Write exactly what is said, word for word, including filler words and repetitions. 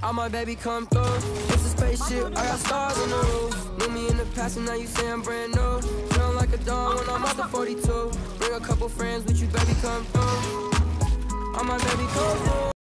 All my baby come through. It's a spaceship, I got stars on the roof. Knew me in the past and now you say I'm brand new. Feeling like a dawn when I'm out the forty-two. Bring a couple friends with you, baby, come through. All my baby come through.